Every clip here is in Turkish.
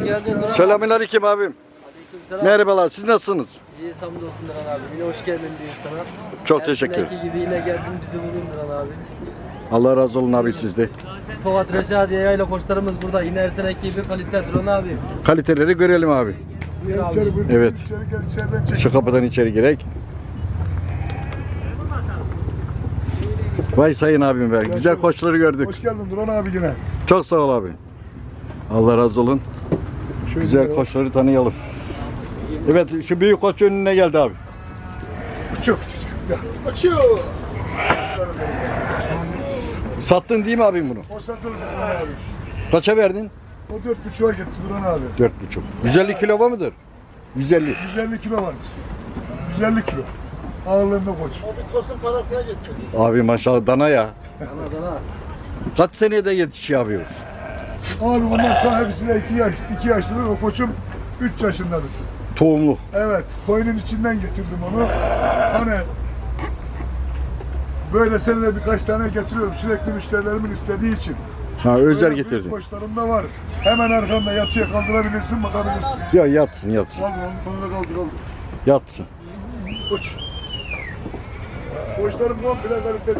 geldin. Selamünaleyküm abim. Aleykümselam. Merhabalar, siz nasılsınız? İyi hamdolsun Duran abi. Yine hoş geldin diyeyim sana. Çok teşekkür ederim. Her gibi yine geldin bizi vurdun Duran abi. Allah razı olsun abi sizde. Tokat Reşadiye yayla koçlarımız burada. Yine her seneki gibi kalite Duran abi. Kaliteleri görelim abi. Buyur abi. Evet. Şu kapıdan içeri girek. Vay sayın abim be. Güzel koçları gördük. Hoş geldin Duran abi yine. Çok sağ ol abi. Allah razı olun. Güzel koçları tanıyalım. Evet, şu büyük koç önüne geldi abi. Çok. Açıyor. Sattın değil mi abim bunu? O satıldı Duran abi. Kaça verdin? O 4,5'a gitti Duran abi. 4,5. 150 kilo var mıdır? 150. 150 kilo varmış. 150 kilo. Ağırlığında koç. Abi maşallah dana ya. Dana. Kaç senede yetişiyor abi? Abi bunlar şu an hepsine 2 yaşlıdır. O koçum 3 yaşındadır. Tohumlu. Evet. Koyunun içinden getirdim onu. Hani böyle senede birkaç tane getiriyorum. Sürekli müşterilerimin istediği için. Ha özel Böyle getirdin. büyük koçlarım da var. Hemen arkanda yatıya kaldırabilirsin, bakabilirsin. Ya yatsın yatsın. Kaldır onu da kaldır. Yatsın. Koç. Koçlarım komple kaliteli.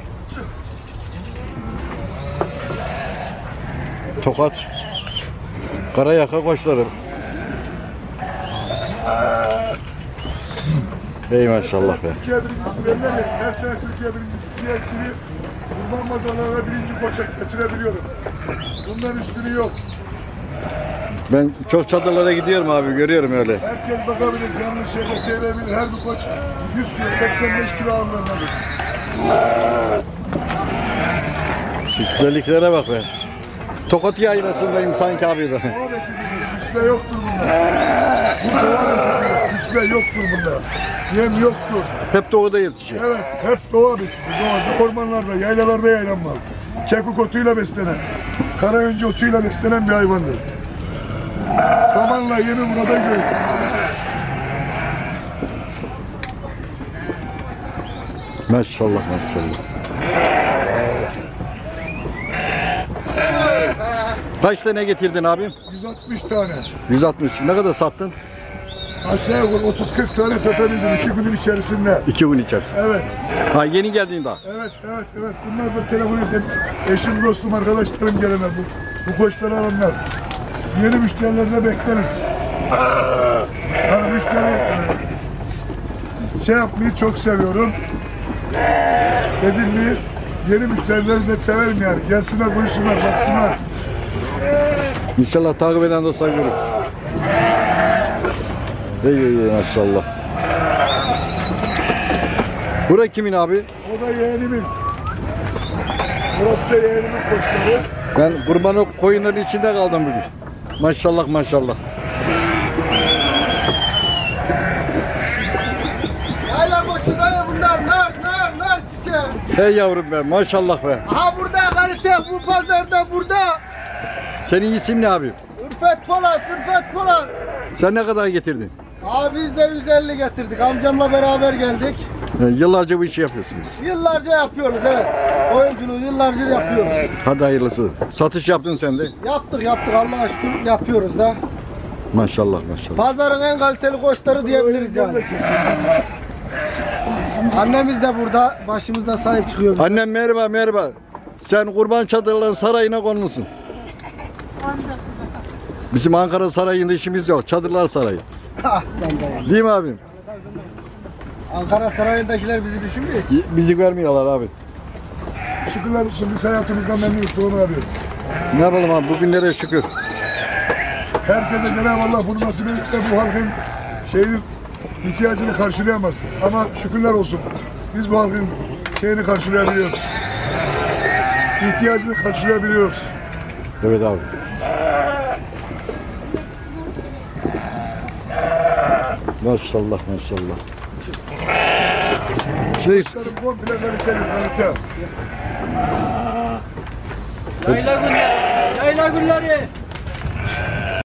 Tokat. Karayaka koçları. Ey maşallah be. Türkiye birincisi belli. Her sene Türkiye birincisi diye gibi kurban pazarlarına birinci koça getirebiliyorum. Bundan üstünü yok. Ben çok çadırlara gidiyorum abi, görüyorum öyle. Herkes bakabilir, canlı şeyde seyredebilir. Her bir koç 100 kilo, 85 kilo ağırlığındadır. Şu güzelliklere bak be. Tokat yaylasındayım sanki abi ben. Doğa besicidir, üspe yoktur bunda. Bu doğa besicidir, üspe yoktur bunda. Yem yoktur. Hep doğuda yetişiyor. Evet, hep doğa besisi. Doğada, ormanlarda, yaylalarda yaylanmaz. Kekuk otuyla beslenen, karayoncu otuyla beslenen bir hayvandır. Samanla yemi burada görür. Maşallah maşallah. Kaç tane getirdin abim? 160 tane. 160. Ne kadar sattın? Aşağı yukarı 30-40 tane satabildim 2 günün içerisinde. 2 gün içerisinde. Evet, Ha yeni geldin daha. evet. Bunlar da telefon edin. Eşim, dostum, arkadaşlarım gelenler bu koçları alanlar. Yeni müşterilerle bekleriz. Yani müşteri şey yapmayı çok seviyorum. Dedim mi yeni müşterileri de severim yani. Gelsinler, buyursunlar, baksınlar. İnşallah takip eden dostlar görür. Ey maşallah. Burası kimin abi? O da yeğenimin. Burası da yeğenimin koçları. Ben kurban koyunların içinde kaldım bugün. Maşallah maşallah. Yayla koçu dayı bunlar nar çiçeği. Hey yavrum be maşallah be. Aha burada kalite bu pazarda burada. Senin isim ne abi? Ürfet Polat. Sen ne kadar getirdin? Abi biz de 150 getirdik. Amcamla beraber geldik. Yıllarca bu işi yapıyorsunuz. Yıllarca yapıyoruz evet. Oyunculuğu yıllarca yapıyoruz. Hadi hayırlısı. Satış yaptın sen de. Yaptık Allah'a şükür yapıyoruz da. Maşallah maşallah. Pazarın en kaliteli koçları diyebiliriz yani. Annemiz de burada başımızda sahip çıkıyor. bize. Annem merhaba. Sen kurban çadırların sarayına konmuşsun. Bizim Ankara sarayında işimiz yok. Çadırlar sarayı. Aslan dayı. Değil mi abim? Ankara Sarayı'ndakiler bizi düşünmüyor ki. Bizi görmüyorlar abi. Şükürler olsun biz hayatımızdan memnunuz. Doğru abi. Ne yapalım abi bugünlere şükür. Herkese Cenab-ı Allah bunu nasip edip de bu halkın şeyin ihtiyacını karşılayamaz. Ama şükürler olsun. Biz bu halkın şeyini karşılayabiliyoruz. İhtiyacını karşılayabiliyoruz. Evet abi. Maşallah. Şimdi Koçlarım komple kaliteli, kalite. Yayla günleri.